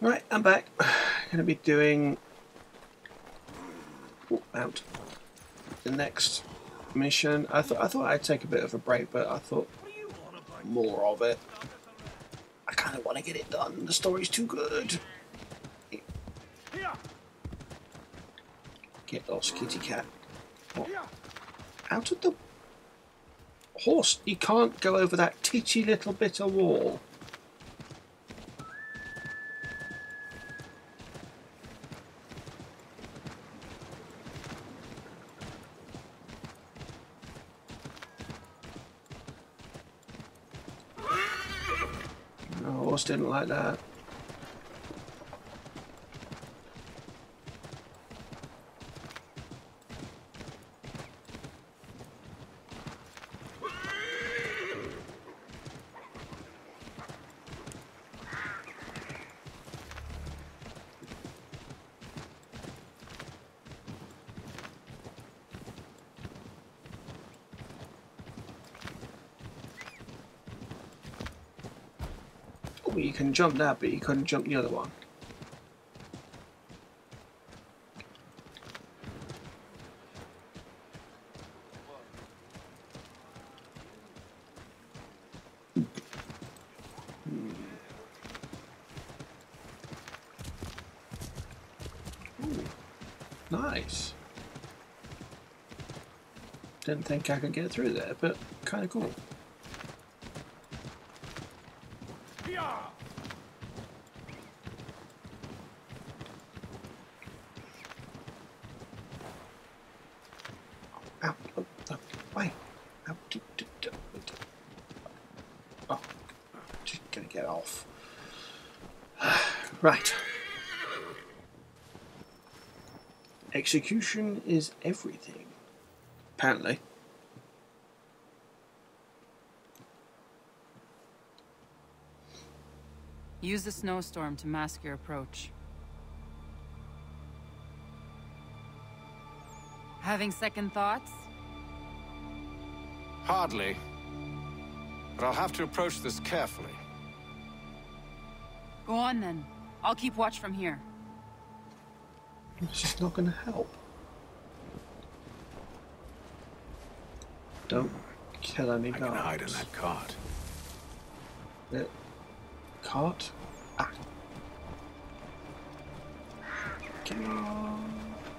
Right, I'm back. Going to be doing out the next mission. I thought I'd take a bit of a break, but I thought more of it. I kind of want to get it done. The story's too good. Get lost, kitty cat. What? Out of the horse. You can't go over that titchy little bit of wall. The horse didn't like that. Oh, you can jump that, but you couldn't jump the other one. Ooh, nice. Didn't think I could get through there, but kind of cool. Ow, oh, oh, why? Ow, oh, just gonna get off. Right. Execution is everything. Apparently. Use the snowstorm to mask your approach. Having second thoughts? Hardly. But I'll have to approach this carefully. Go on then. I'll keep watch from here. It's just not going to help. Don't kill any guards. I can hide in that cart. The cart? Ah. Come on.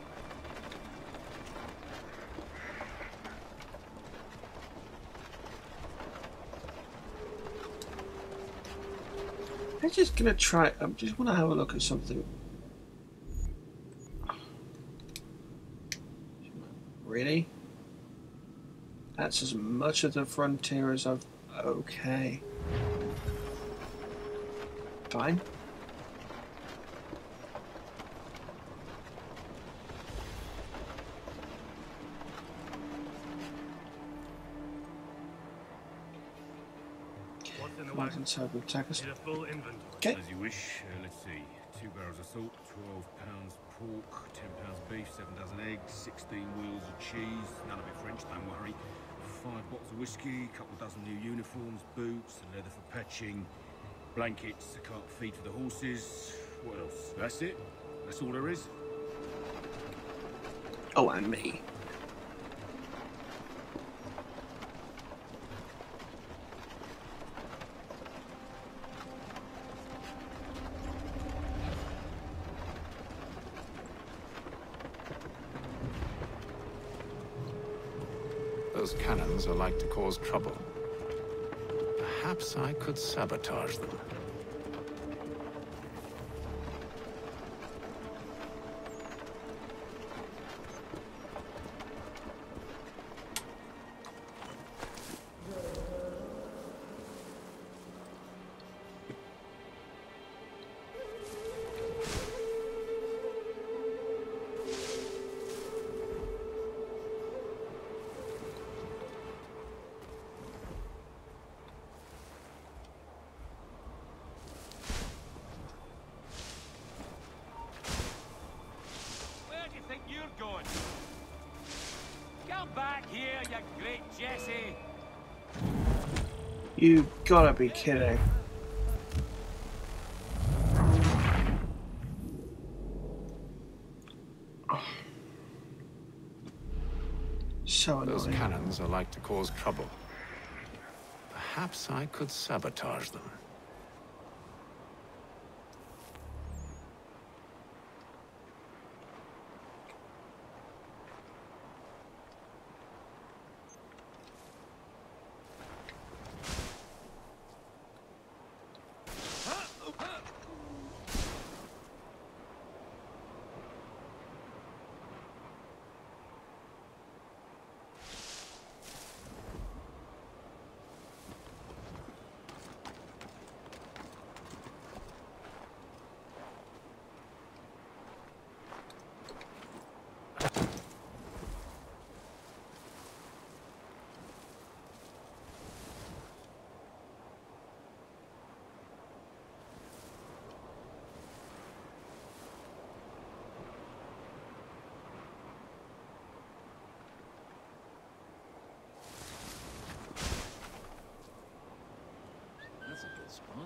I'm just gonna try. I just want to have a look at something. Really? That's as much of the frontier as I've. Okay. Fine. Martin Cyber attack us. Okay. As you wish. Let's see. 2 barrels of salt, 12 pounds pork, 10 pounds beef, 7 dozen eggs, 16 wheels of cheese. None of it French, don't worry. 5 bottles of whiskey, a couple dozen new uniforms, boots, leather for patching, blankets, a cart feed for the horses. What else? That's it. That's all there is. Oh, and me. Those cannons are like to cause trouble. Perhaps I could sabotage them. You gotta be kidding. So Those annoying. cannons are like to cause trouble. Perhaps I could sabotage them. That's a good spot.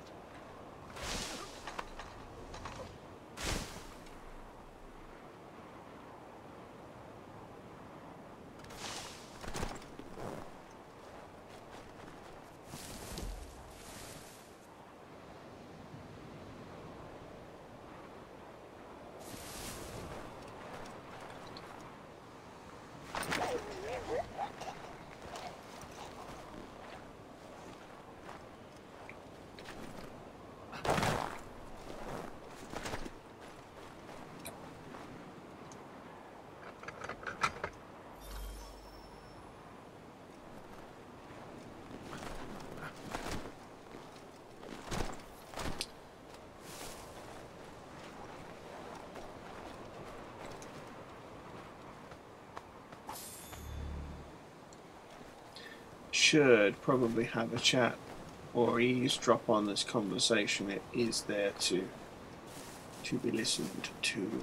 Should probably have a chat or eavesdrop on this conversation. It is there to be listened to.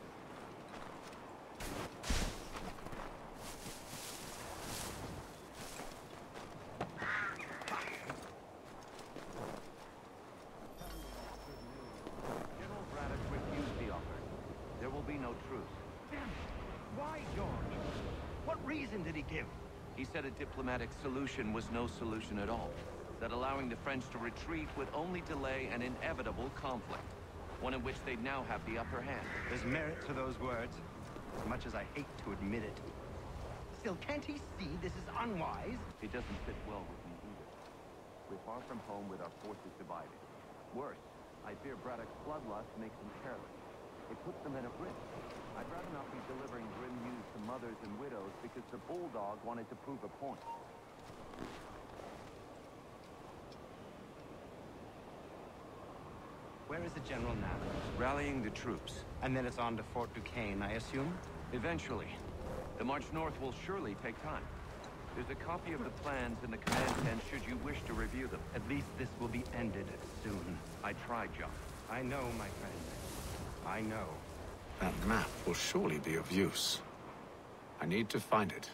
General Braddock refused the offer. There will be no truce. Why, George? What reason did he give? He said a diplomatic solution was no solution at all. That allowing the French to retreat would only delay an inevitable conflict. One in which they'd now have the upper hand. There's merit to those words, as much as I hate to admit it. Still, can't he see this is unwise? It doesn't fit well with me either. We're far from home with our forces divided. Worse, I fear Braddock's bloodlust makes them careless. It puts the men at risk. I'd rather not be delivering grim news to mothers and widows because the bulldog wanted to prove a point. Where is the general now? Rallying the troops. And then it's on to Fort Duquesne, I assume? Eventually. The march north will surely take time. There's a copy of the plans in the command tent should you wish to review them. At least this will be ended soon. I tried, John. I know, my friend. I know. That map will surely be of use. I need to find it.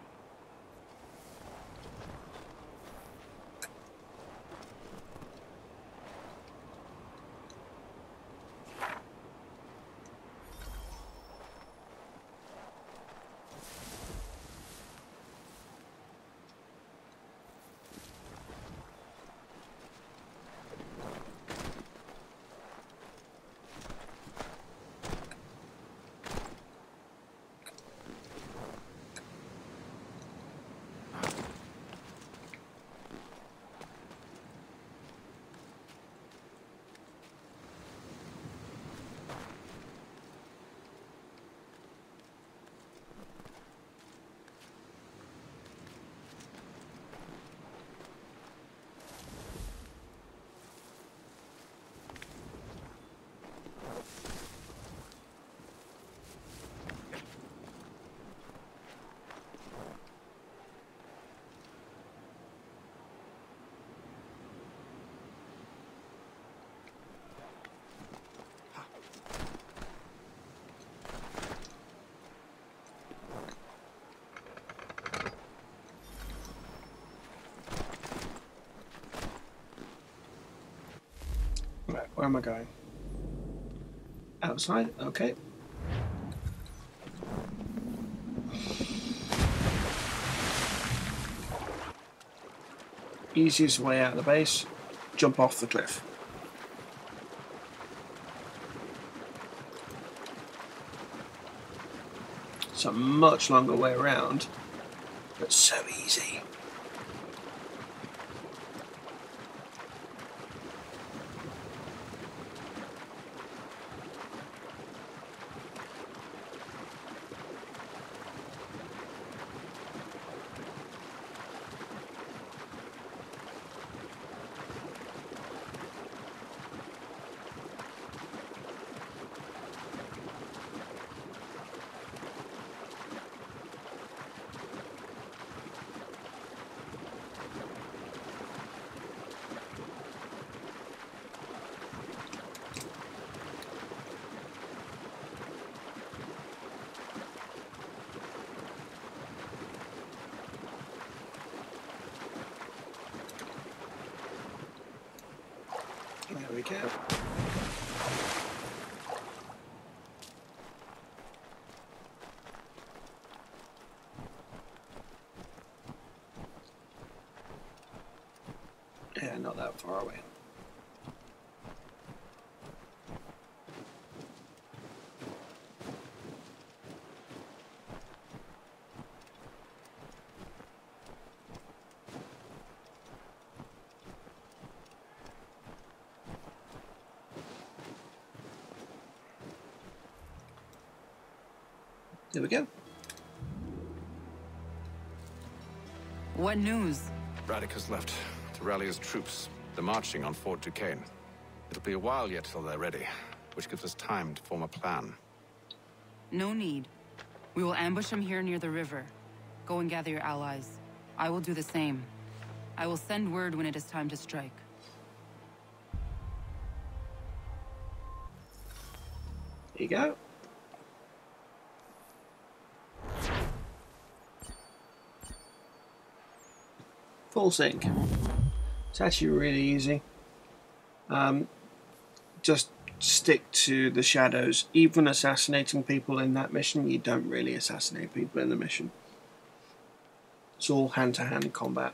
Right, where am I going? Outside? Okay. Easiest way out of the base, jump off the cliff. It's a much longer way around, but so easy. There we go. Yeah, not that far away. There we go. What news? Braddock has left to rally his troops. They're marching on Fort Duquesne. It'll be a while yet till they're ready, which gives us time to form a plan. No need. We will ambush him here near the river. Go and gather your allies. I will do the same. I will send word when it is time to strike. There you go. Full sync. It's actually really easy. Just stick to the shadows. Even assassinating people in that mission, you don't really assassinate people in the mission. It's all hand-to-hand combat.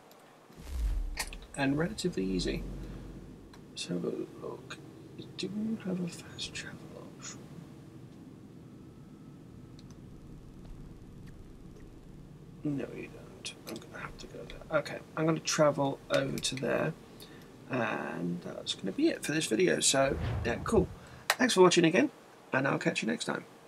And relatively easy. Let's have a look. You do have a fast travel option. No, you don't. I'm going to have to go there. Okay, I'm going to travel over to there. And that's going to be it for this video. So, yeah, cool. Thanks for watching again. And I'll catch you next time.